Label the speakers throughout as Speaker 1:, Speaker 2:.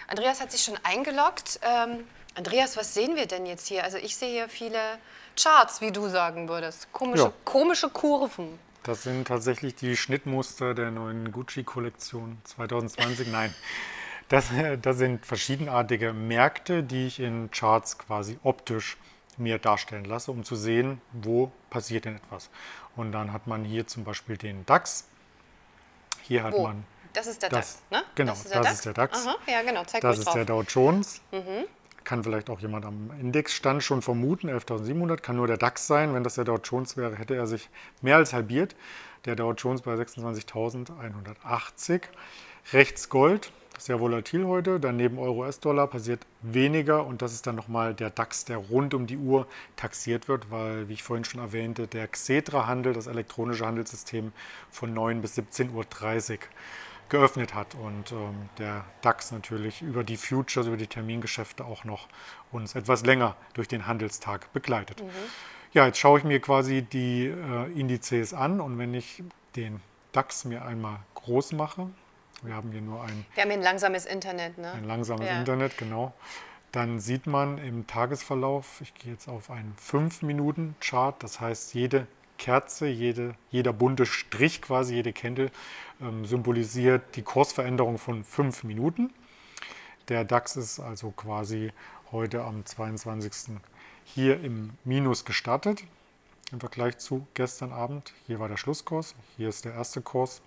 Speaker 1: Andreas hat sich schon eingeloggt. Andreas, was sehen wir denn jetzt hier? Also ich sehe hier viele Charts, wie du sagen würdest. Komische Kurven.
Speaker 2: Das sind tatsächlich die Schnittmuster der neuen Gucci-Kollektion 2020. Nein, das sind verschiedenartige Märkte, die ich in Charts quasi optisch mir darstellen lasse, um zu sehen, wo passiert denn etwas. Und dann hat man hier zum Beispiel den DAX. Hier hat man...
Speaker 1: Das ist der DAX, ne?
Speaker 2: Genau, das ist der DAX.
Speaker 1: Aha, ja, genau, zeig
Speaker 2: das
Speaker 1: ruhig
Speaker 2: ist
Speaker 1: drauf.
Speaker 2: der Dow Jones. Kann vielleicht auch jemand am Indexstand schon vermuten, 11.700, kann nur der DAX sein. Wenn das der Dow Jones wäre, hätte er sich mehr als halbiert. Der Dow Jones bei 26.180. Rechts Gold, sehr volatil heute. Daneben Euro-US-Dollar passiert weniger. Und das ist dann nochmal der DAX, der rund um die Uhr taxiert wird, weil, wie ich vorhin schon erwähnte, der Xetra-Handel, das elektronische Handelssystem, von 9 bis 17.30 Uhr geöffnet hat und der DAX natürlich über die Futures, über die Termingeschäfte auch noch uns etwas länger durch den Handelstag begleitet. Ja, jetzt schaue ich mir quasi die Indizes an und wenn ich den DAX mir einmal groß mache, wir haben hier nur
Speaker 1: wir haben hier ein langsames Internet, ne?
Speaker 2: Ein langsames Internet, genau. Dann sieht man im Tagesverlauf, ich gehe jetzt auf einen 5-Minuten-Chart, das heißt jede Kerze, jeder bunte Strich quasi, jede Candle symbolisiert die Kursveränderung von 5 Minuten. Der DAX ist also quasi heute am 22. hier im Minus gestartet im Vergleich zu gestern Abend. Hier war der Schlusskurs, hier ist der erste Kurs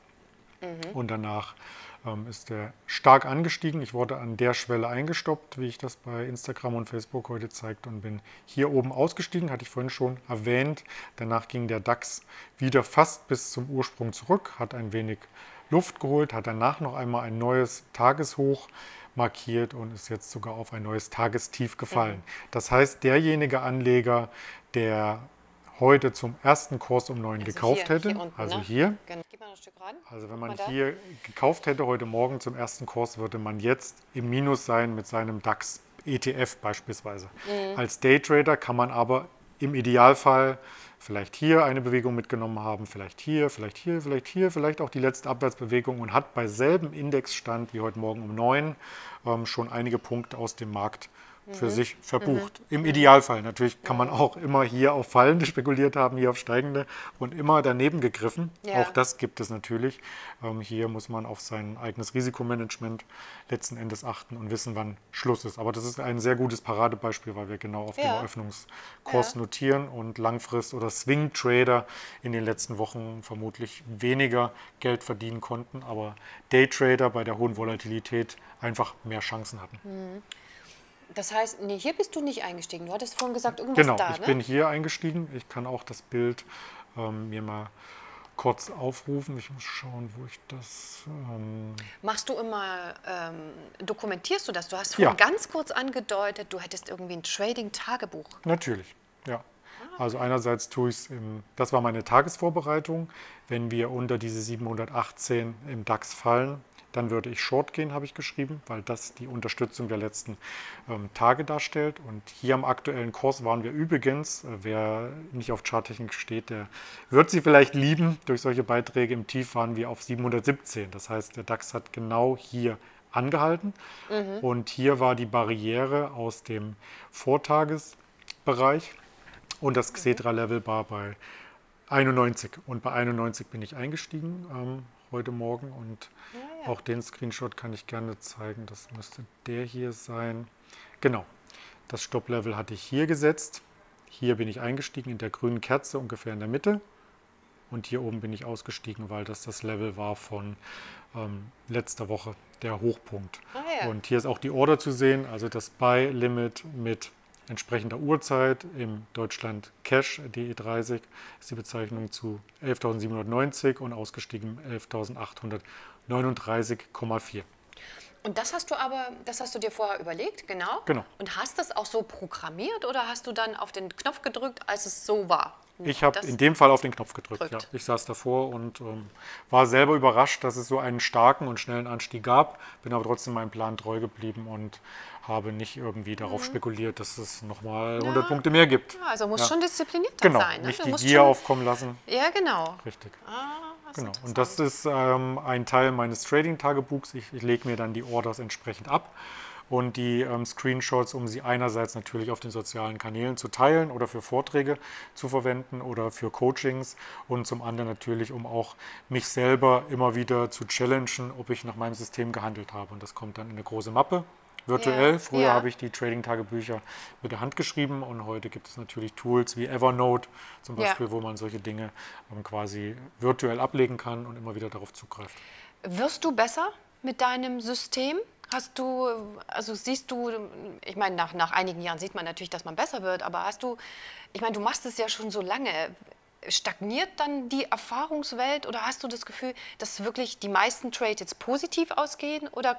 Speaker 2: und danach ist er stark angestiegen. Ich wurde an der Schwelle eingestoppt, wie ich das bei Instagram und Facebook heute zeigte und bin hier oben ausgestiegen, hatte ich vorhin schon erwähnt. Danach ging der DAX wieder fast bis zum Ursprung zurück, hat ein wenig Luft geholt, hat danach noch einmal ein neues Tageshoch markiert und ist jetzt sogar auf ein neues Tagestief gefallen. Das heißt, derjenige Anleger, der heute zum ersten Kurs um 9 gekauft hätte,
Speaker 1: hier unten,
Speaker 2: also
Speaker 1: ne?
Speaker 2: hier,
Speaker 1: Gib mal noch ein Stück ran.
Speaker 2: also wenn man hier gekauft hätte heute Morgen zum ersten Kurs, würde man jetzt im Minus sein mit seinem DAX ETF beispielsweise. Als Daytrader kann man aber im Idealfall vielleicht hier eine Bewegung mitgenommen haben, vielleicht hier, vielleicht hier, vielleicht hier, vielleicht auch die letzte Abwärtsbewegung und hat bei selben Indexstand wie heute Morgen um 9 schon einige Punkte aus dem Markt für sich verbucht. Im Idealfall. Natürlich kann man auch immer hier auf fallende spekuliert haben, hier auf steigende und immer daneben gegriffen.
Speaker 1: Ja.
Speaker 2: Auch das gibt es natürlich. Hier muss man auf sein eigenes Risikomanagement letzten Endes achten und wissen, wann Schluss ist. Aber das ist ein sehr gutes Paradebeispiel, weil wir genau auf dem Eröffnungskurs notieren und Langfrist- oder Swing-Trader in den letzten Wochen vermutlich weniger Geld verdienen konnten, aber Daytrader bei der hohen Volatilität einfach mehr Chancen hatten.
Speaker 1: Das heißt, nee, hier bist du nicht eingestiegen. Du hattest vorhin gesagt, irgendwas
Speaker 2: Genau,
Speaker 1: da,
Speaker 2: ich
Speaker 1: ne?
Speaker 2: bin hier eingestiegen. Ich kann auch das Bild mir mal kurz aufrufen. Ich muss schauen, wo ich das...
Speaker 1: Machst du immer, dokumentierst du das? Du hast vorhin ganz kurz angedeutet, du hättest irgendwie ein Trading-Tagebuch.
Speaker 2: Natürlich, ja. Also einerseits tue ich es, das war meine Tagesvorbereitung. Wenn wir unter diese 718 im DAX fallen, dann würde ich Short gehen, habe ich geschrieben, weil das die Unterstützung der letzten Tage darstellt. Und hier am aktuellen Kurs waren wir übrigens, wer nicht auf Charttechnik steht, der wird sie vielleicht lieben durch solche Beiträge. Im Tief waren wir auf 717. Das heißt, der DAX hat genau hier angehalten. Und hier war die Barriere aus dem Vortagesbereich. Und das Xetra-Level war bei 91. Und bei 91 bin ich eingestiegen heute Morgen. Und auch den Screenshot kann ich gerne zeigen. Das müsste der hier sein. Genau, das Stopp-Level hatte ich hier gesetzt. Hier bin ich eingestiegen in der grünen Kerze, ungefähr in der Mitte. Und hier oben bin ich ausgestiegen, weil das Level war von letzter Woche, der Hochpunkt. Und hier ist auch die Order zu sehen, also das Buy-Limit mit entsprechender Uhrzeit im Deutschland Cash DE30 ist die Bezeichnung zu 11.790 und ausgestiegen 11.839,4.
Speaker 1: Und das hast du dir vorher überlegt, genau?
Speaker 2: Genau.
Speaker 1: Und hast das auch so programmiert oder hast du dann auf den Knopf gedrückt, als es so war?
Speaker 2: Ich habe in dem Fall auf den Knopf gedrückt. Ja. Ich saß davor und war selber überrascht, dass es so einen starken und schnellen Anstieg gab. Bin aber trotzdem meinem Plan treu geblieben und habe nicht irgendwie darauf spekuliert, dass es nochmal 100 Punkte mehr gibt.
Speaker 1: Ja, also muss schon diszipliniert
Speaker 2: genau,
Speaker 1: sein. Ne?
Speaker 2: Nicht die Gier aufkommen lassen.
Speaker 1: Ja, genau.
Speaker 2: Richtig. Genau. Und das ist ein Teil meines Trading-Tagebuchs. Ich lege mir dann die Orders entsprechend ab und die Screenshots, um sie einerseits natürlich auf den sozialen Kanälen zu teilen oder für Vorträge zu verwenden oder für Coachings und zum anderen natürlich, um auch mich selber immer wieder zu challengen, ob ich nach meinem System gehandelt habe. Und das kommt dann in eine große Mappe. Virtuell.
Speaker 1: Ja,
Speaker 2: Früher
Speaker 1: ja.
Speaker 2: habe ich die Trading-Tagebücher mit der Hand geschrieben und heute gibt es natürlich Tools wie Evernote zum Beispiel, wo man solche Dinge quasi virtuell ablegen kann und immer wieder darauf zugreift.
Speaker 1: Wirst du besser mit deinem System? Siehst du, ich meine, nach einigen Jahren sieht man natürlich, dass man besser wird, aber ich meine, du machst es ja schon so lange. Stagniert dann die Erfahrungswelt oder hast du das Gefühl, dass wirklich die meisten Trades jetzt positiv ausgehen oder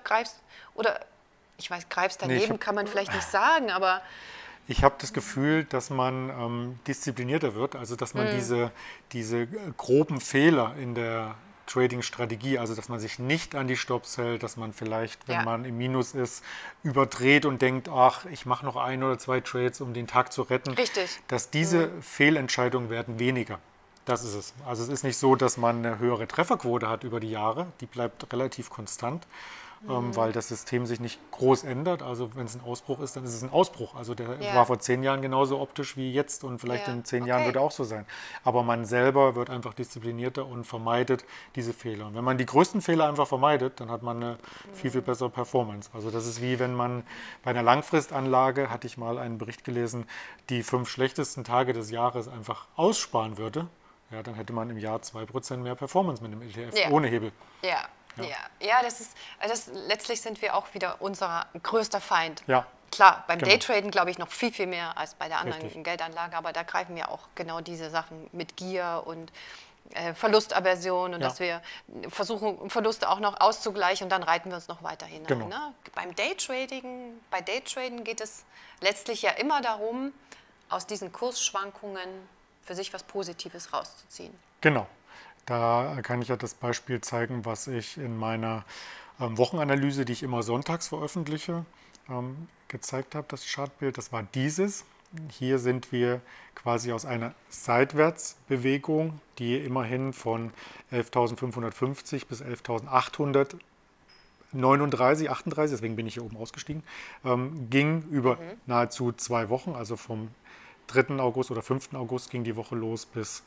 Speaker 1: greifst daneben, kann man vielleicht nicht sagen, aber...
Speaker 2: Ich habe das Gefühl, dass man disziplinierter wird, also dass man diese groben Fehler in der Trading-Strategie, also dass man sich nicht an die Stops hält, dass man vielleicht, wenn man im Minus ist, überdreht und denkt, ach, ich mache noch 1 oder 2 Trades, um den Tag zu retten.
Speaker 1: Richtig.
Speaker 2: Dass diese Fehlentscheidungen werden weniger. Das ist es. Also es ist nicht so, dass man eine höhere Trefferquote hat über die Jahre, die bleibt relativ konstant. Weil das System sich nicht groß ändert. Also wenn es ein Ausbruch ist, dann ist es ein Ausbruch. Also der war vor 10 Jahren genauso optisch wie jetzt und vielleicht in 10 Jahren wird er auch so sein. Aber man selber wird einfach disziplinierter und vermeidet diese Fehler. Und wenn man die größten Fehler einfach vermeidet, dann hat man eine viel, viel bessere Performance. Also das ist wie wenn man bei einer Langfristanlage, hatte ich mal einen Bericht gelesen, die 5 schlechtesten Tage des Jahres einfach aussparen würde. Ja, dann hätte man im Jahr 2% mehr Performance mit einem ETF ohne Hebel.
Speaker 1: Ja, letztlich sind wir auch wieder unser größter Feind.
Speaker 2: Ja.
Speaker 1: Klar, beim Daytraden glaube ich noch viel, viel mehr als bei der anderen
Speaker 2: Richtig.
Speaker 1: Geldanlage, aber da greifen wir auch genau diese Sachen mit Gier und Verlustaversion und dass wir versuchen, Verluste auch noch auszugleichen und dann reiten wir uns noch weiter hinein.
Speaker 2: Genau.
Speaker 1: Ne? Bei Daytraden geht es letztlich ja immer darum, aus diesen Kursschwankungen für sich was Positives rauszuziehen.
Speaker 2: Genau. Da kann ich ja das Beispiel zeigen, was ich in meiner Wochenanalyse, die ich immer sonntags veröffentliche, gezeigt habe, das Chartbild. Das war dieses. Hier sind wir quasi aus einer Seitwärtsbewegung, die immerhin von 11.550 bis 11.839, 38, deswegen bin ich hier oben ausgestiegen, ging über nahezu 2 Wochen, also vom 3. August oder 5. August ging die Woche los bis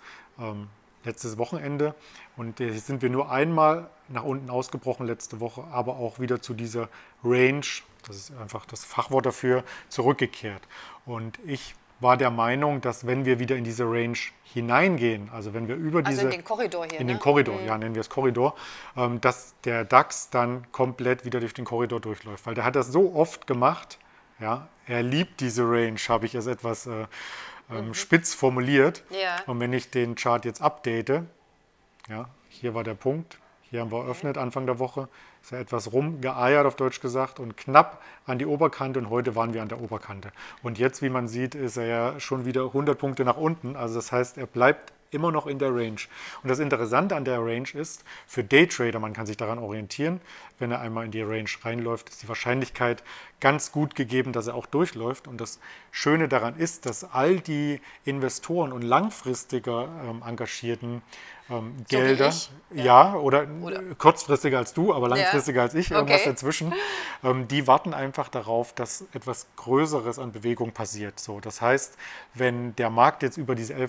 Speaker 2: letztes Wochenende. Und jetzt sind wir nur einmal nach unten ausgebrochen letzte Woche, aber auch wieder zu dieser Range, das ist einfach das Fachwort dafür, zurückgekehrt. Und ich war der Meinung, dass wenn wir wieder in diese Range hineingehen, also wenn wir über diese...
Speaker 1: in den Korridor hier,
Speaker 2: in den Korridor, ja, nennen wir es Korridor, dass der DAX dann komplett wieder durch den Korridor durchläuft. Weil der hat das so oft gemacht, ja, er liebt diese Range, habe ich es etwas spitz formuliert.
Speaker 1: Ja.
Speaker 2: Und wenn ich den Chart jetzt update, ja, hier war der Punkt, hier haben wir eröffnet Anfang der Woche, ist er etwas rumgeeiert auf Deutsch gesagt und knapp an die Oberkante und heute waren wir an der Oberkante. Und jetzt, wie man sieht, ist er ja schon wieder 100 Punkte nach unten, also das heißt, er bleibt immer noch in der Range. Und das Interessante an der Range ist, für Daytrader, man kann sich daran orientieren, wenn er einmal in die Range reinläuft, ist die Wahrscheinlichkeit ganz gut gegeben, dass er auch durchläuft. Und das Schöne daran ist, dass all die Investoren und langfristiger engagierten Gelder, oder kurzfristiger als du, aber langfristiger als ich, irgendwas dazwischen, die warten einfach darauf, dass etwas Größeres an Bewegung passiert. So, das heißt, wenn der Markt jetzt über diese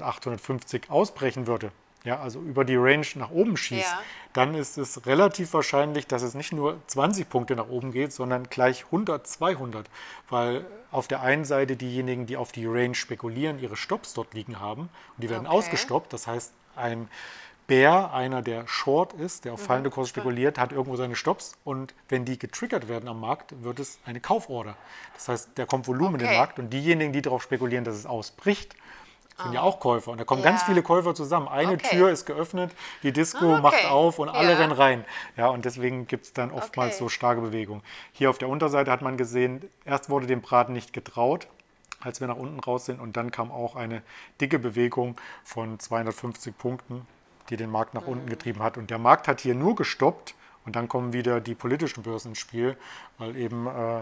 Speaker 2: 11.850 ausbrechen würde, ja, also über die Range nach oben schießt, dann ist es relativ wahrscheinlich, dass es nicht nur 20 Punkte nach oben geht, sondern gleich 100, 200, weil auf der einen Seite diejenigen, die auf die Range spekulieren, ihre Stops dort liegen haben und die werden ausgestoppt, das heißt, ein Bär, einer der Short ist, der auf fallende Kurse spekuliert, hat irgendwo seine Stops und wenn die getriggert werden am Markt, wird es eine Kauforder. Das heißt, da kommt Volumen in den Markt und diejenigen, die darauf spekulieren, dass es ausbricht, sind ja auch Käufer. Und da kommen ganz viele Käufer zusammen. Eine Tür ist geöffnet, die Disco macht auf und alle rennen rein. Ja, und deswegen gibt es dann oftmals so starke Bewegungen. Hier auf der Unterseite hat man gesehen, erst wurde dem Braten nicht getraut, als wir nach unten raus sind. Und dann kam auch eine dicke Bewegung von 250 Punkten, die den Markt nach unten getrieben hat. Und der Markt hat hier nur gestoppt. Und dann kommen wieder die politischen Börsen ins Spiel, weil eben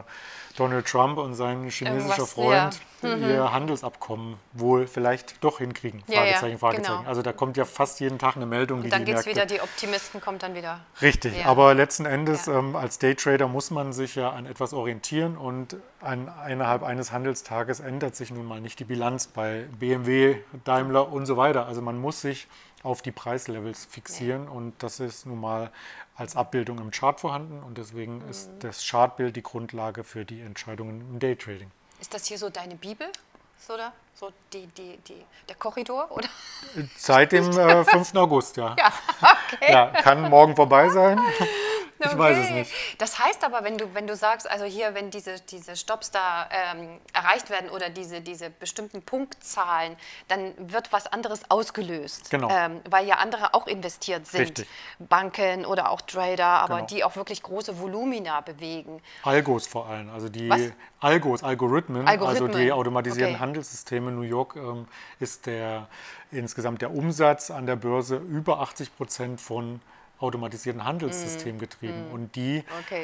Speaker 2: Donald Trump und sein chinesischer
Speaker 1: Irgendwas,
Speaker 2: Freund ihr Handelsabkommen wohl vielleicht doch hinkriegen. Fragezeichen, Fragezeichen.
Speaker 1: Genau.
Speaker 2: Also da kommt ja fast jeden Tag eine Meldung,
Speaker 1: Und dann
Speaker 2: die
Speaker 1: geht es
Speaker 2: Märkte...
Speaker 1: wieder, die Optimisten kommt dann wieder.
Speaker 2: Richtig,
Speaker 1: Ja.
Speaker 2: aber letzten Endes als Daytrader muss man sich ja an etwas orientieren und innerhalb eines Handelstages ändert sich nun mal nicht die Bilanz bei BMW, Daimler und so weiter. Also man muss sich auf die Preislevels fixieren und das ist nun mal als Abbildung im Chart vorhanden und deswegen ist das Chartbild die Grundlage für die Entscheidungen im Daytrading.
Speaker 1: Ist das hier so deine Bibel? Oder? So der Korridor? Oder?
Speaker 2: Seit dem 5. August, ja.
Speaker 1: Ja, okay.
Speaker 2: Ja, kann morgen vorbei sein. Ich weiß es nicht.
Speaker 1: Das heißt aber, wenn du sagst, also hier, wenn diese Stops da erreicht werden oder diese bestimmten Punktzahlen, dann wird was anderes ausgelöst.
Speaker 2: Genau.
Speaker 1: Weil ja andere auch investiert sind.
Speaker 2: Richtig.
Speaker 1: Banken oder auch Trader, aber
Speaker 2: Genau.
Speaker 1: die auch wirklich große Volumina bewegen.
Speaker 2: Algos vor allem, also die
Speaker 1: Was?
Speaker 2: Algorithmen, also die automatisierten
Speaker 1: Okay.
Speaker 2: Handelssysteme. New York ist insgesamt der Umsatz an der Börse über 80% von automatisierten Handelssystemen getrieben. Und die,
Speaker 1: Okay.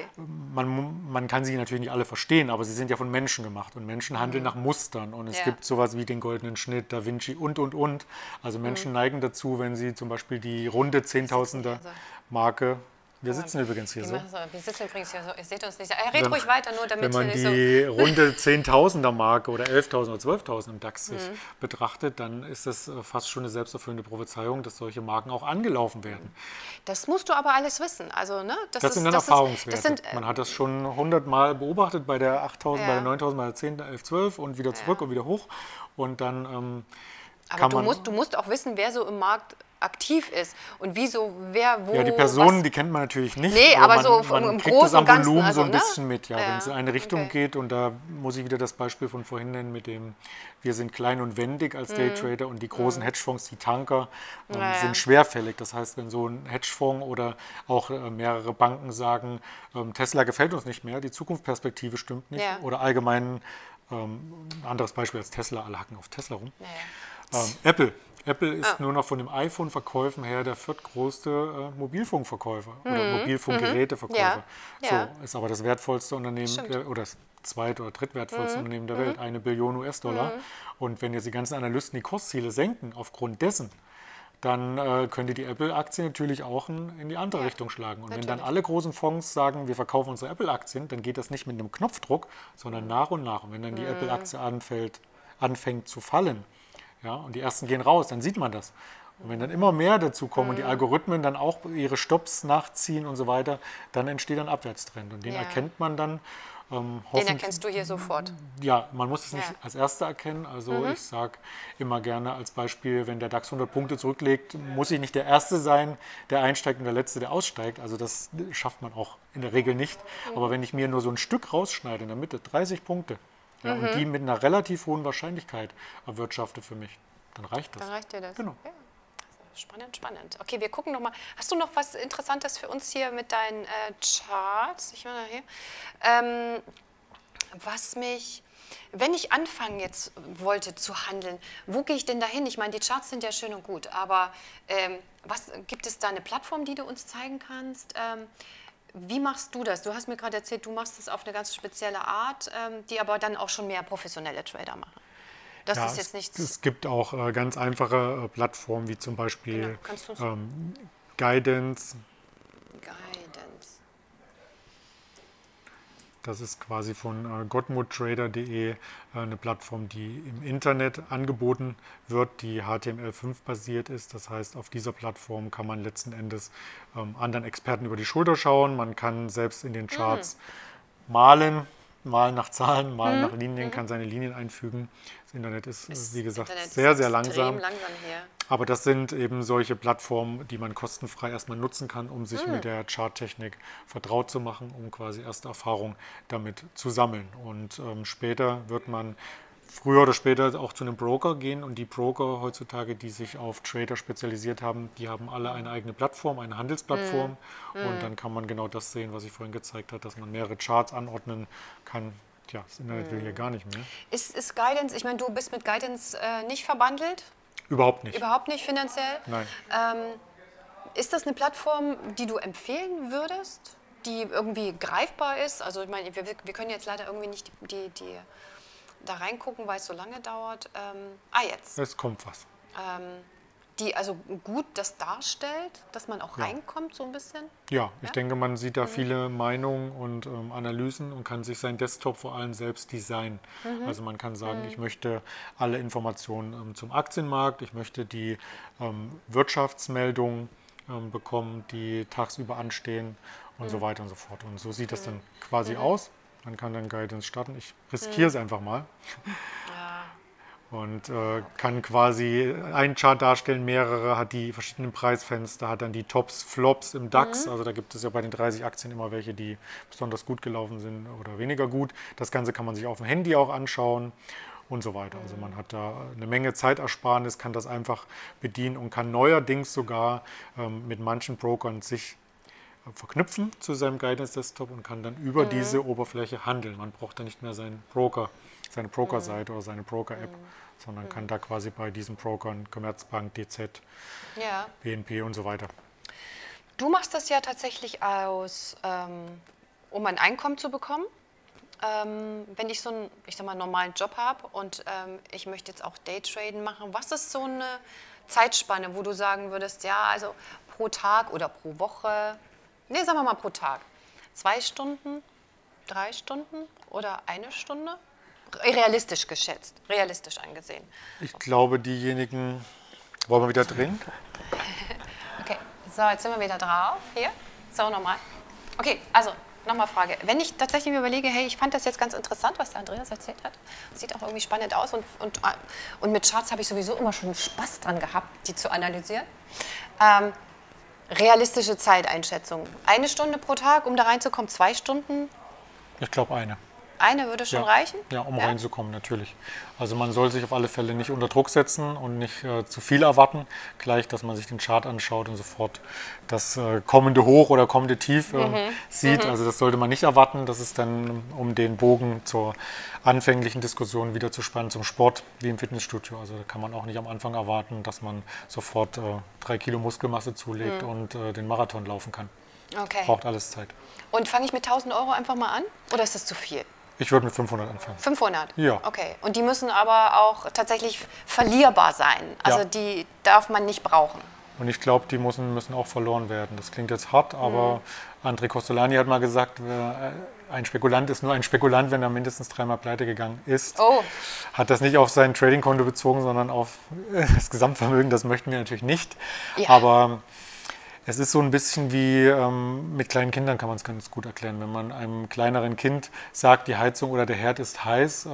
Speaker 2: man kann sie natürlich nicht alle verstehen, aber sie sind ja von Menschen gemacht und Menschen handeln nach Mustern und es
Speaker 1: Ja.
Speaker 2: gibt sowas wie den goldenen Schnitt, Da Vinci und. Also Menschen neigen dazu, wenn sie zum Beispiel die runde Zehntausender Marke, wir sitzen übrigens hier so.
Speaker 1: Wir sitzen übrigens hier so, ihr seht uns nicht. Red ruhig weiter, nur damit
Speaker 2: Wenn man
Speaker 1: hier nicht
Speaker 2: die runde 10.000er Marke oder 11.000 oder 12.000 im DAX sich betrachtet, dann ist das fast schon eine selbsterfüllende Prophezeiung, dass solche Marken auch angelaufen werden.
Speaker 1: Das musst du aber alles wissen. Also, ne,
Speaker 2: Das sind dann Erfahrungswerte.
Speaker 1: Das sind,
Speaker 2: Man hat das schon 100 Mal beobachtet bei der 8.000,
Speaker 1: Ja.
Speaker 2: bei der 9.000, bei der 10, 11, 12 und wieder zurück und wieder hoch. Und dann
Speaker 1: aber
Speaker 2: kann
Speaker 1: du musst auch wissen, wer so im Markt aktiv ist und wieso, wer, wo.
Speaker 2: Ja, die Personen, die kennt man natürlich nicht.
Speaker 1: Nee, aber so
Speaker 2: man
Speaker 1: im
Speaker 2: kriegt
Speaker 1: Großen
Speaker 2: es am
Speaker 1: und Ganzen,
Speaker 2: Volumen
Speaker 1: also,
Speaker 2: so ein
Speaker 1: ne?
Speaker 2: bisschen mit. Ja,
Speaker 1: Ja,
Speaker 2: wenn es in eine Richtung
Speaker 1: okay.
Speaker 2: geht und da muss ich wieder das Beispiel von vorhin nennen mit dem, wir sind klein und wendig als Daytrader und die großen Hedgefonds, die Tanker,
Speaker 1: Ja.
Speaker 2: sind schwerfällig. Das heißt, wenn so ein Hedgefonds oder auch mehrere Banken sagen, Tesla gefällt uns nicht mehr, die Zukunftsperspektive stimmt nicht
Speaker 1: Ja.
Speaker 2: oder allgemein, ein anderes Beispiel als Tesla, alle hacken auf Tesla rum.
Speaker 1: Ja.
Speaker 2: Apple. Apple ist nur noch von den iPhone-Verkäufen her der viertgrößte Mobilfunkverkäufer oder Mobilfunkgeräteverkäufer.
Speaker 1: Ja.
Speaker 2: So, ist aber das wertvollste Unternehmen oder das zweit- oder drittwertvollste Unternehmen der Welt, 1 Billion US-Dollar. Und wenn jetzt die ganzen Analysten die Kursziele senken aufgrund dessen, dann könnte die Apple-Aktie natürlich auch in die andere Richtung schlagen. Und wenn dann alle großen Fonds sagen, wir verkaufen unsere Apple-Aktien, dann geht das nicht mit einem Knopfdruck, sondern nach und nach. Und wenn dann die Apple-Aktie anfängt zu fallen, ja, und die ersten gehen raus, dann sieht man das. Und wenn dann immer mehr dazu kommen und die Algorithmen dann auch ihre Stops nachziehen und so weiter, dann entsteht ein Abwärtstrend. Und den
Speaker 1: Ja.
Speaker 2: erkennt man dann
Speaker 1: Den
Speaker 2: hoffentlich.
Speaker 1: erkennst du hier sofort.
Speaker 2: Ja, man muss es nicht
Speaker 1: Ja.
Speaker 2: als Erster erkennen. Also ich sage immer gerne als Beispiel, wenn der DAX 100 Punkte zurücklegt, muss ich nicht der Erste sein, der einsteigt und der Letzte, der aussteigt. Also das schafft man auch in der Regel nicht. Aber wenn ich mir nur so ein Stück rausschneide in der Mitte, 30 Punkte, ja, und die mit einer relativ hohen Wahrscheinlichkeit erwirtschafte für mich, dann reicht das.
Speaker 1: Dann reicht dir das.
Speaker 2: Genau.
Speaker 1: Ja. Spannend, spannend. Okay, wir gucken nochmal. Hast du noch was Interessantes für uns hier mit deinen Charts? Ich meine hier. Wenn ich anfangen jetzt wollte zu handeln, wo gehe ich denn da hin? Ich meine, die Charts sind ja schön und gut, aber gibt es da eine Plattform, die du uns zeigen kannst? Wie machst du das? Du hast mir gerade erzählt, du machst das auf eine ganz spezielle Art, die aber dann auch schon mehr professionelle Trader machen. Das
Speaker 2: Ja,
Speaker 1: ist jetzt nichts.
Speaker 2: es gibt auch ganz einfache Plattformen wie zum Beispiel
Speaker 1: Genau. Kannst du's?
Speaker 2: Guidance.
Speaker 1: Guidance.
Speaker 2: Das ist quasi von gottmuttrader.de eine Plattform, die im Internet angeboten wird, die HTML5 basiert ist. Das heißt, auf dieser Plattform kann man letzten Endes anderen Experten über die Schulter schauen. Man kann selbst in den Charts malen nach Zahlen, malen nach Linien, kann seine Linien einfügen. Das Internet ist, wie gesagt,
Speaker 1: Internet
Speaker 2: sehr,
Speaker 1: ist
Speaker 2: sehr
Speaker 1: extrem
Speaker 2: langsam.
Speaker 1: hier.
Speaker 2: Aber das sind eben solche Plattformen, die man kostenfrei erstmal nutzen kann, um sich mit der Charttechnik vertraut zu machen, um quasi erste Erfahrung damit zu sammeln. Und später wird man früher oder später auch zu einem Broker gehen und die Broker heutzutage, die sich auf Trader spezialisiert haben, die haben alle eine eigene Plattform, eine Handelsplattform und dann kann man genau das sehen, was ich vorhin gezeigt habe, dass man mehrere Charts anordnen kann. Tja, das Internet will hier gar nicht mehr.
Speaker 1: Ist Guidance, ich meine, du bist mit Guidance nicht verbandelt?
Speaker 2: Überhaupt nicht.
Speaker 1: Überhaupt nicht finanziell?
Speaker 2: Nein.
Speaker 1: Ist das eine Plattform, die du empfehlen würdest, die irgendwie greifbar ist? Also ich meine, wir können jetzt leider irgendwie nicht die da reingucken, weil es so lange dauert. Jetzt.
Speaker 2: Es kommt was.
Speaker 1: Die also gut das darstellt, dass man auch reinkommt so ein bisschen?
Speaker 2: Ja, ich denke, man sieht da viele Meinungen und Analysen und kann sich seinen Desktop vor allem selbst designen. Also man kann sagen, ich möchte alle Informationen zum Aktienmarkt, ich möchte die Wirtschaftsmeldungen bekommen, die tagsüber anstehen und so weiter und so fort. Und so sieht das dann quasi aus. Man kann dann Guidance starten. Ich riskiere es einfach mal.
Speaker 1: Ja.
Speaker 2: Und kann quasi einen Chart darstellen, mehrere, hat die verschiedenen Preisfenster, hat dann die Tops, Flops im DAX. Also da gibt es ja bei den 30 Aktien immer welche, die besonders gut gelaufen sind oder weniger gut. Das Ganze kann man sich auf dem Handy auch anschauen und so weiter. Also man hat da eine Menge Zeitersparnis, kann das einfach bedienen und kann neuerdings sogar mit manchen Brokern sich verknüpfen zu seinem Guidance-Desktop und kann dann über diese Oberfläche handeln. Man braucht dann nicht mehr seinen Broker, seine Broker-Seite oder seine Broker-App, sondern kann da quasi bei diesen Brokern, Commerzbank, DZ, BNP und so weiter.
Speaker 1: Du machst das ja tatsächlich aus, um ein Einkommen zu bekommen. Wenn ich so einen, ich sag mal, normalen Job habe und ich möchte jetzt auch Daytraden machen, was ist so eine Zeitspanne, wo du sagen würdest, ja, also pro Tag oder pro Woche, nee, sagen wir mal pro Tag, 2 Stunden, 3 Stunden oder 1 Stunde? Realistisch geschätzt, realistisch angesehen.
Speaker 2: Ich glaube, diejenigen, wollen wir wieder drehen?
Speaker 1: Okay, so, jetzt sind wir wieder drauf. Hier, so nochmal. Okay, also nochmal Frage. Wenn ich tatsächlich mir überlege, hey, ich fand das jetzt ganz interessant, was der Andreas erzählt hat. Sieht auch irgendwie spannend aus und mit Charts habe ich sowieso immer schon Spaß dran gehabt, die zu analysieren. Realistische Zeiteinschätzung. 1 Stunde pro Tag, um da reinzukommen, 2 Stunden?
Speaker 2: Ich glaube eine.
Speaker 1: Eine würde schon reichen?
Speaker 2: Ja, um reinzukommen, natürlich. Also man soll sich auf alle Fälle nicht unter Druck setzen und nicht zu viel erwarten. Gleich, dass man sich den Chart anschaut und sofort das kommende Hoch oder kommende Tief sieht. Also das sollte man nicht erwarten. Das ist dann, um den Bogen zur anfänglichen Diskussion wieder zu spannen zum Sport, wie im Fitnessstudio. Also da kann man auch nicht am Anfang erwarten, dass man sofort 3 Kilo Muskelmasse zulegt und den Marathon laufen kann.
Speaker 1: Okay.
Speaker 2: Braucht alles Zeit.
Speaker 1: Und fange ich mit 1.000 € einfach mal an? Oder ist das zu viel?
Speaker 2: Ich würde mit 500 anfangen.
Speaker 1: 500?
Speaker 2: Ja.
Speaker 1: Okay. Und die müssen aber auch tatsächlich verlierbar sein. Also die darf man nicht brauchen.
Speaker 2: Und ich glaube, die müssen auch verloren werden. Das klingt jetzt hart, aber André Costolani hat mal gesagt, ein Spekulant ist nur ein Spekulant, wenn er mindestens 3-mal pleite gegangen ist.
Speaker 1: Oh.
Speaker 2: Hat das nicht auf sein Trading-Konto bezogen, sondern auf das Gesamtvermögen. Das möchten wir natürlich nicht.
Speaker 1: Ja.
Speaker 2: Aber es ist so ein bisschen wie mit kleinen Kindern, kann man es ganz gut erklären. Wenn man einem kleineren Kind sagt, die Heizung oder der Herd ist heiß,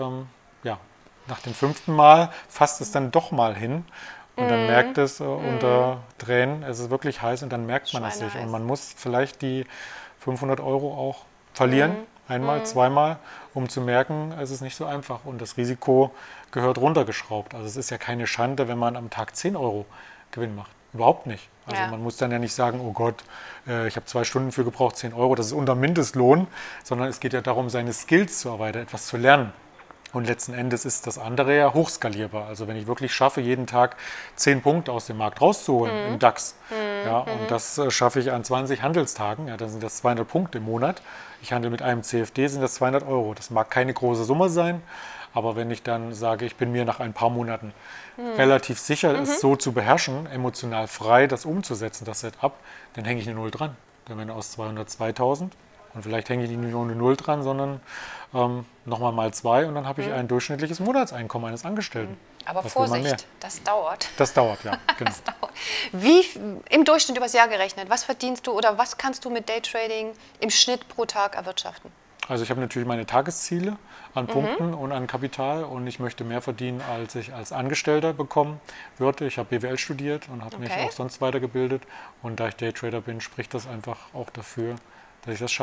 Speaker 2: nach dem 5. Mal fasst es dann doch mal hin und dann merkt es unter Tränen, es ist wirklich heiß und dann merkt man es sich. Und man muss vielleicht die 500 € auch verlieren, einmal, zweimal, um zu merken, es ist nicht so einfach und das Risiko gehört runtergeschraubt. Also es ist ja keine Schande, wenn man am Tag 10 € Gewinn macht. Überhaupt nicht. Also man muss dann ja nicht sagen, oh Gott, ich habe 2 Stunden für gebraucht, 10 €, das ist unter Mindestlohn, sondern es geht ja darum, seine Skills zu erweitern, etwas zu lernen. Und letzten Endes ist das andere ja hochskalierbar. Also wenn ich wirklich schaffe, jeden Tag 10 Punkte aus dem Markt rauszuholen im DAX, und das schaffe ich an 20 Handelstagen, dann sind das 200 Punkte im Monat. Ich handle mit einem CFD, sind das 200 €. Das mag keine große Summe sein, aber wenn ich dann sage, ich bin mir nach ein paar Monaten relativ sicher, es so zu beherrschen, emotional frei das umzusetzen, das Setup, dann hänge ich eine Null dran. Dann werden aus 200 2000 und vielleicht hänge ich nicht nur eine Null dran, sondern nochmal mal 2 und dann habe ich ein durchschnittliches Monatseinkommen eines Angestellten.
Speaker 1: Aber Vorsicht, das dauert.
Speaker 2: Das dauert, ja, genau.
Speaker 1: Das dauert. Wie im Durchschnitt übers Jahr gerechnet, was verdienst du oder was kannst du mit Daytrading im Schnitt pro Tag erwirtschaften?
Speaker 2: Also ich habe natürlich meine Tagesziele an Punkten und an Kapital und ich möchte mehr verdienen, als ich als Angestellter bekommen würde. Ich habe BWL studiert und habe mich auch sonst weitergebildet und da ich Daytrader bin, spricht das einfach auch dafür, dass ich das schaffe.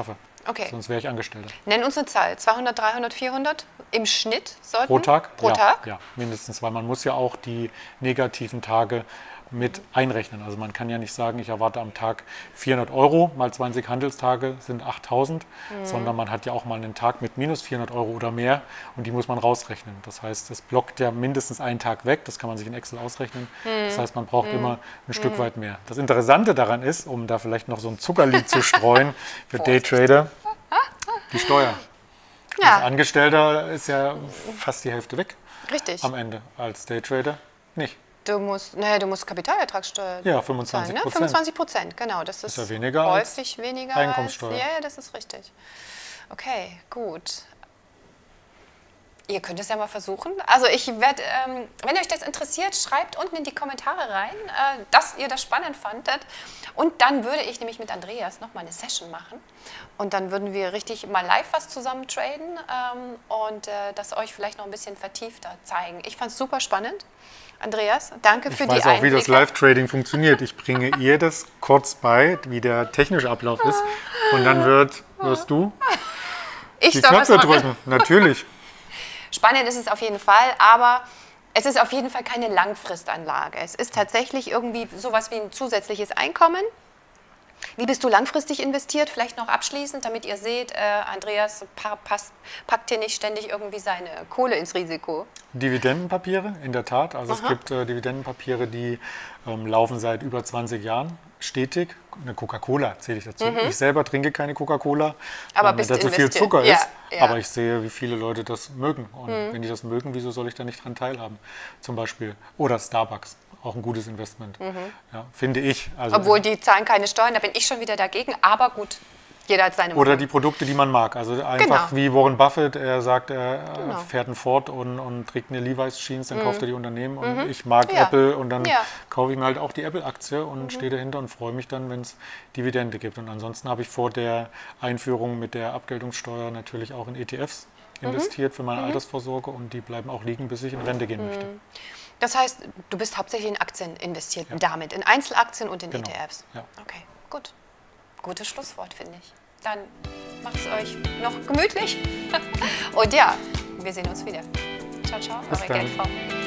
Speaker 1: Okay.
Speaker 2: Sonst wäre ich Angestellter.
Speaker 1: Nenn uns eine Zahl. 200, 300, 400 im Schnitt sollten?
Speaker 2: Pro Tag?
Speaker 1: Pro
Speaker 2: ja,
Speaker 1: Tag?
Speaker 2: Ja, mindestens, weil man muss ja auch die negativen Tage mit einrechnen. Also man kann ja nicht sagen, ich erwarte am Tag 400 Euro, mal 20 Handelstage sind 8.000, sondern man hat ja auch mal einen Tag mit minus 400 Euro oder mehr und die muss man rausrechnen. Das heißt, das blockt ja mindestens einen Tag weg, das kann man sich in Excel ausrechnen. Das heißt, man braucht immer ein Stück weit mehr. Das Interessante daran ist, um da vielleicht noch so ein Zuckerlied zu streuen für Daytrader, die Steuer. Als
Speaker 1: Ja,
Speaker 2: Angestellter ist ja fast die Hälfte weg
Speaker 1: richtig.
Speaker 2: am Ende, als Daytrader nicht.
Speaker 1: Du musst Kapitalertragssteuer
Speaker 2: Ja,
Speaker 1: zahlen,
Speaker 2: 25%.
Speaker 1: ne? 25%, genau. Das ist
Speaker 2: ja weniger als
Speaker 1: häufig weniger
Speaker 2: Einkommenssteuer.
Speaker 1: Ja, das ist richtig. Okay, gut. Ihr könnt es ja mal versuchen. Also ich werde, wenn euch das interessiert, schreibt unten in die Kommentare rein, dass ihr das spannend fandet. Und dann würde ich nämlich mit Andreas nochmal eine Session machen. Und dann würden wir richtig mal live was zusammen traden und das euch vielleicht noch ein bisschen vertiefter zeigen. Ich fand es super spannend. Andreas, danke für die Einblicke.
Speaker 2: Ich weiß auch, wie das Live-Trading funktioniert. Ich bringe ihr das kurz bei, wie der technische Ablauf ist. Und dann wirst du die Knöpfe drücken. Natürlich.
Speaker 1: Spannend ist es auf jeden Fall, aber es ist auf jeden Fall keine Langfristanlage. Es ist tatsächlich irgendwie sowas wie ein zusätzliches Einkommen. Wie bist du langfristig investiert? Vielleicht noch abschließend, damit ihr seht, Andreas packt hier nicht ständig irgendwie seine Kohle ins Risiko.
Speaker 2: Dividendenpapiere, in der Tat. Also es gibt Dividendenpapiere, die laufen seit über 20 Jahren stetig. Eine Coca-Cola zähle ich dazu. Ich selber trinke keine Coca-Cola, weil mir da zu viel Zucker ist.
Speaker 1: Ja.
Speaker 2: Aber ich sehe, wie viele Leute das mögen. Und wenn die das mögen, wieso soll ich da nicht dran teilhaben? Zum Beispiel. Oder Starbucks. Auch ein gutes Investment, ja, finde ich. Also,
Speaker 1: obwohl die zahlen keine Steuern, da bin ich schon wieder dagegen. Aber gut, jeder hat seine Meinung.
Speaker 2: Oder die Produkte, die man mag. Also einfach wie Warren Buffett, er sagt, er fährt einen Ford und trägt eine Levi's Jeans, dann kauft er die Unternehmen. Und ich mag Apple und dann kaufe ich mir halt auch die Apple-Aktie und stehe dahinter und freue mich dann, wenn es Dividende gibt. Und ansonsten habe ich vor der Einführung mit der Abgeltungssteuer natürlich auch in ETFs investiert für meine Altersvorsorge und die bleiben auch liegen, bis ich in Rente gehen möchte.
Speaker 1: Das heißt, du bist hauptsächlich in Aktien investiert, damit, in Einzelaktien und in ETFs.
Speaker 2: Ja.
Speaker 1: Okay, gut. Gutes Schlusswort, finde ich. Dann macht es euch noch gemütlich. Und ja, wir sehen uns wieder. Ciao, ciao, eure Geldfrau.